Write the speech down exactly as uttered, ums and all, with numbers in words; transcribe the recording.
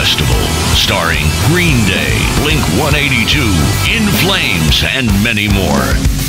Festival, starring Green Day, Blink one eighty-two, In Flames, and many more.